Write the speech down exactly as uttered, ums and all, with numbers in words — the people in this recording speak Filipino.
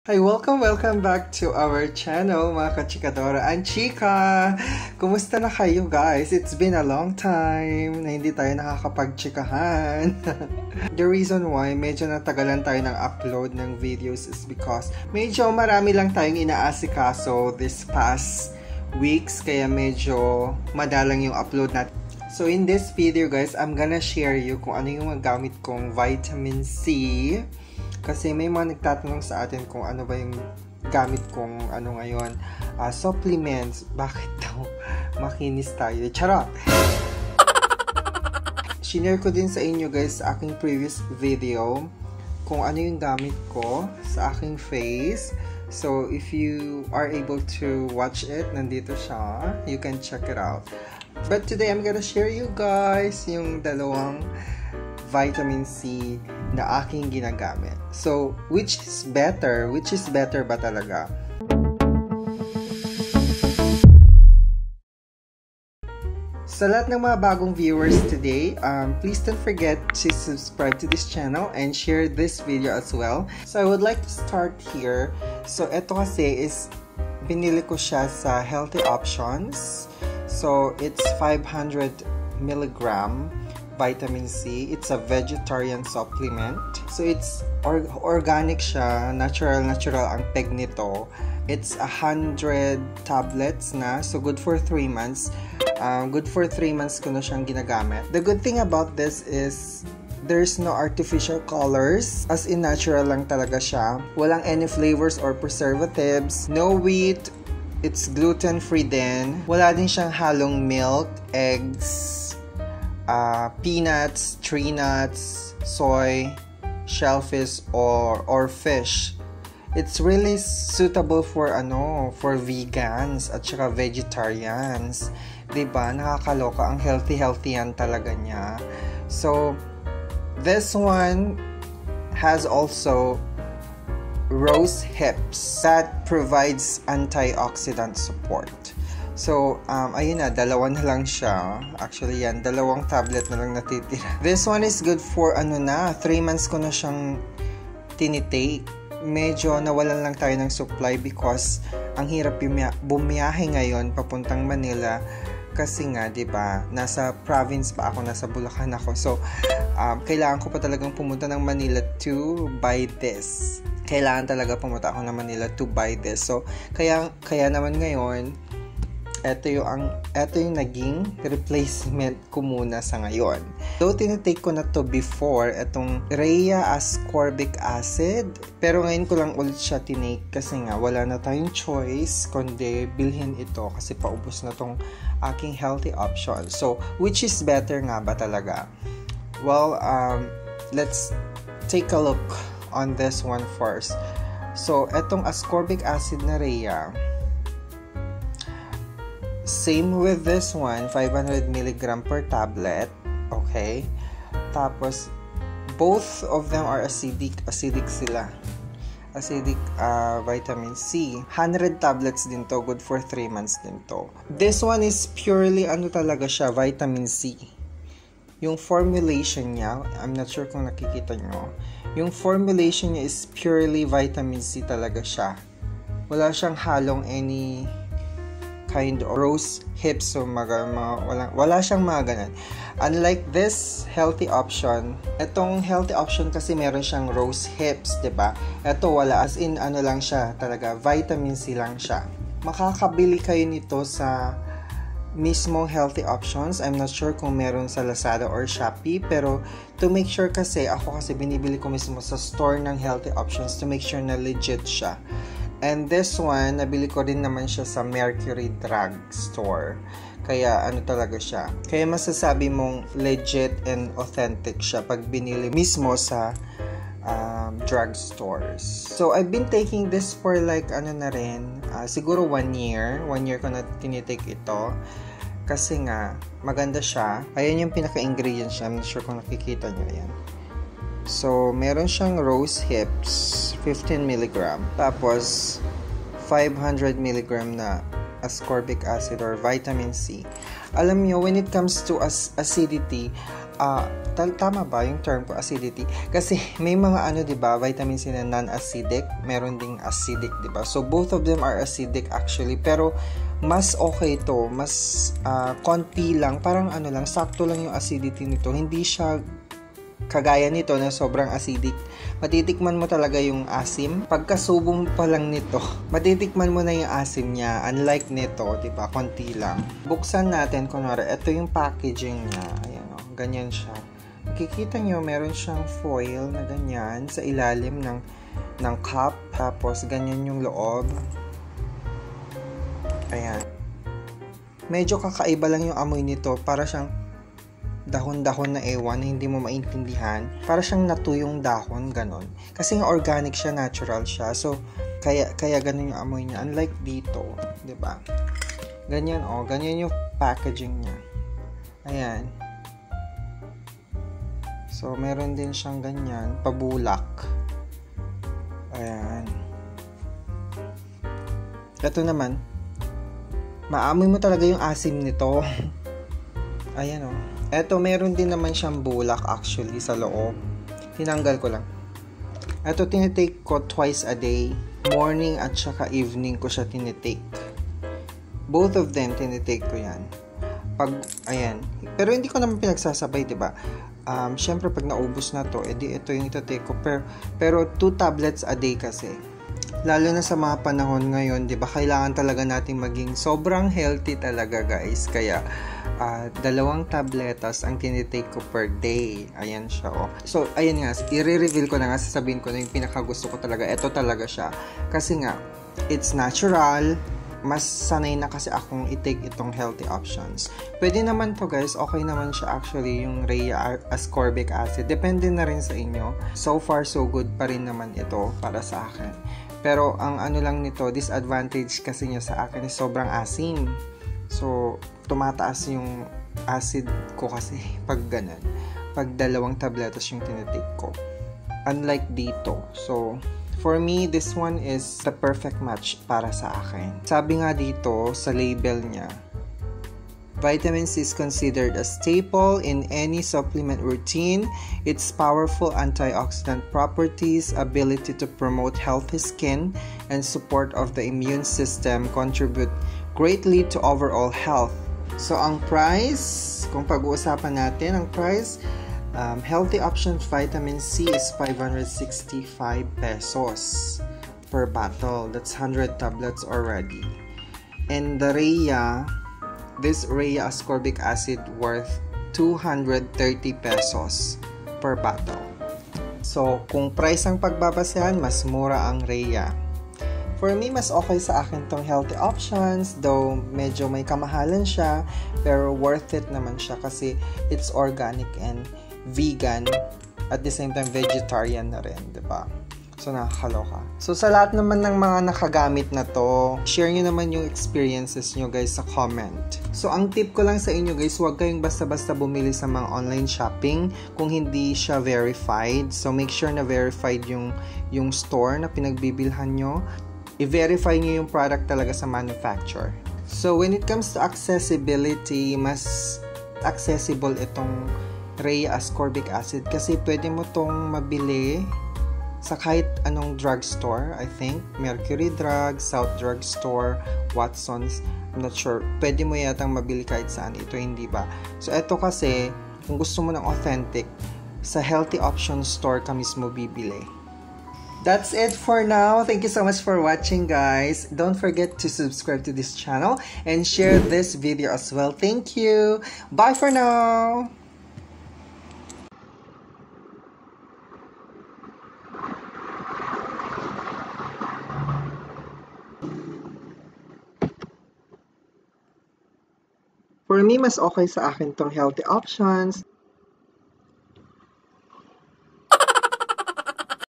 Hi, welcome, welcome back to our channel, mga kachikadora and chika! Kumusta na kayo, guys? It's been a long time na hindi tayo nakakapag-chikahan. The reason why medyo natagalan tayo ng upload ng videos is because medyo marami lang tayong inaasikaso this past weeks, kaya medyo madalang yung upload natin. So in this video, guys, I'm gonna share you kung ano yung magamit kong vitamin C. Kasi may mga nagtatanong sa atin kung ano ba yung gamit kong ano ngayon, uh, supplements. Bakit daw makinis tayo? Charot! Shinare ko din sa inyo, guys, sa aking previous video kung ano yung gamit ko sa aking face. So if you are able to watch it, nandito siya. You can check it out. But today I'm gonna share you guys yung dalawang vitamin C na aking ginagamit. So, which is better? Which is better ba talaga? Sa lahat ng mga bagong viewers today, um, please don't forget to subscribe to this channel and share this video as well. So, I would like to start here. So, ito kasi is, binili ko siya sa Healthy Options. So, it's five hundred milligram vitamin C. It's a vegetarian supplement. So it's or organic siya, natural natural ang peg nito. It's a hundred tablets na, so good for three months. Um, good for three months ko na siyang ginagamit. The good thing about this is there's no artificial colors, as in natural lang talaga siya. Walang any flavors or preservatives. No wheat. It's gluten-free din. Wala din siyang halong milk, eggs, Uh, peanuts, tree nuts, soy, shellfish, or or fish. It's really suitable for ano, for vegans at saka vegetarians. 'Di ba? Nakakaloka, ang healthy-healthy yan talaga niya. So this one has also rose hips that provides antioxidant support. So, um, ayun na, dalawa na lang siya. Actually, yan, dalawang tablet na lang natitira. This one is good for, ano na, three months ko na siyang tinitake. Medyo nawalan lang tayo ng supply because ang hirap bumiyahe ngayon papuntang Manila. Kasi nga, di ba, nasa province pa ako, nasa Bulacan ako. So, um, kailangan ko pa talagang pumunta ng Manila to buy this. Kailangan talaga pumunta ako ng Manila to buy this. So, kaya, kaya naman ngayon, Ito yung, ang, ito yung naging replacement ko muna sa ngayon. So, tinitake ko na to before, itong Rhea Ascorbic acid. Pero ngayon ko lang ulit siya tinake kasi nga wala na tayong choice kundi bilhin ito kasi paubos na tong aking healthy option. So, which is better nga ba talaga? Well, um, let's take a look on this one first. So, itong ascorbic acid na Rhea, same with this one, five hundred milligram per tablet. Okay? Tapos, both of them are acidic. Acidic sila. Acidic uh, vitamin C. one hundred tablets din to. Good for three months din to. This one is purely, ano talaga siya, vitamin C. Yung formulation niya, I'm not sure kung nakikita nyo. Yung formulation niya is purely vitamin C talaga siya. Wala siyang halong any kind of rose hips, so mga, mga wala, wala siyang mga ganun. Unlike this healthy option, itong healthy option kasi meron siyang rose hips, diba? Ito wala, as in ano lang siya talaga, vitamin C lang siya. Makakabili kayo nito sa mismong healthy options. I'm not sure kung meron sa Lazada or Shopee, pero to make sure kasi, ako kasi binibili ko mismo sa store ng healthy options to make sure na legit siya. And this one, nabili ko rin naman siya sa Mercury Drug Store. Kaya ano talaga siya. Kaya masasabi mong legit and authentic siya pag binili mismo sa um, drug stores. So, I've been taking this for like ano na rin, uh, siguro one year. One year ko na tinitake ito. Kasi nga, maganda siya. Ayan yung pinaka-ingredients siya. I'm not sure kung nakikita nyo yan. So, meron siyang rose hips, fifteen milligram. Tapos, five hundred milligram na ascorbic acid or vitamin C. Alam nyo, when it comes to as acidity, uh, tama ba yung term ko, acidity? Kasi may mga ano, diba, vitamin C na non-acidic, meron ding acidic, diba? So, both of them are acidic actually, pero mas okay to, mas uh, konti lang, parang ano lang, sakto lang yung acidity nito, hindi siya kagaya nito na sobrang acidic. Matitikman mo talaga yung asim. Pagkasubong pa lang nito, matitikman mo na yung asim niya. Unlike nito, diba, konti lang. Buksan natin, kunwari, ito yung packaging niya. Ayan o, ganyan siya. Makikita nyo, meron siyang foil na ganyan sa ilalim ng, ng cup. Tapos, ganyan yung loob. Ayan. Medyo kakaiba lang yung amoy nito. Para siyang dahon-dahon na ewan na hindi mo maintindihan. Para siyang natuyong dahon, ganon. Kasi nga organic siya, natural siya. So, kaya, kaya ganon yung amoy niya. Unlike dito, diba? Ganyan, oh. Ganyan yung packaging niya. Ayan. So, meron din siyang ganyan, pabulak. Ayan. Ito naman, maamoy mo talaga yung asim nito. Ayan, oh. Eto, meron din naman siyang bulak actually sa loob. Tinanggal ko lang. Eto, tinitake ko twice a day. Morning at saka evening ko siya tinitake. Both of them, tinitake ko yan. Pag, ayan. Pero hindi ko naman pinagsasabay, diba? Um, Siyempre, pag naubos na to, edi ito yung itatake ko. Pero, pero two tablets a day kasi. Lalo na sa mga panahon ngayon, diba? Kailangan talaga natin maging sobrang healthy talaga, guys. Kaya, Uh, dalawang tabletas ang tinitake ko per day. Ayan siya, oh. So, ayan nga, i-reveal ko na nga, sasabihin ko na yung pinakagusto ko talaga. Ito talaga siya. Kasi nga, it's natural. Mas sanay na kasi akong i-take itong healthy options. Pwede naman to, guys. Okay naman siya actually, yung Rhea Ascorbic acid. Depende na rin sa inyo. So far, so good pa rin naman ito para sa akin. Pero, ang ano lang nito, disadvantage kasi niya sa akin is sobrang asim. So, tumataas yung acid ko kasi pag ganun. Pag dalawang tabletas yung tinitake ko. Unlike dito. So, for me, this one is the perfect match para sa akin. Sabi nga dito sa label niya, vitamin C is considered a staple in any supplement routine. Its powerful antioxidant properties, ability to promote healthy skin, and support of the immune system contribute greatly to overall health. So, ang price, kung pag-uusapan natin, ang price, um, Healthy Options Vitamin C is five hundred sixty-five pesos per bottle. That's one hundred tablets already. And the Rhea, this Rhea Ascorbic acid worth two hundred thirty pesos per bottle. So, kung price ang pagbabasehan, mas mura ang Rhea. For me, mas okay sa akin tong healthy options, though medyo may kamahalan siya, pero worth it naman siya kasi it's organic and vegan, at the same time vegetarian na rin, diba? So, nakakaloka. So, sa lahat naman ng mga nakagamit na to, share nyo naman yung experiences nyo, guys, sa comment. So, ang tip ko lang sa inyo, guys, huwag kayong basta-basta bumili sa mga online shopping kung hindi siya verified. So, make sure na verified yung, yung store na pinagbibilhan nyo. I-verify nyo yung product talaga sa manufacturer. So, when it comes to accessibility, mas accessible itong Rhea Ascorbic acid kasi pwede mo tong mabili sa kahit anong drugstore. I think Mercury Drug, South Drugstore, Watson's, I'm not sure. Pwede mo yatang mabili kahit saan. Ito hindi ba? So, ito kasi, kung gusto mo ng authentic, sa Healthy Options Store ka mismo bibili. That's it for now. Thank you so much for watching, guys. Don't forget to subscribe to this channel and share this video as well. Thank you. Bye for now. For me, mas okay sa akin tong healthy options.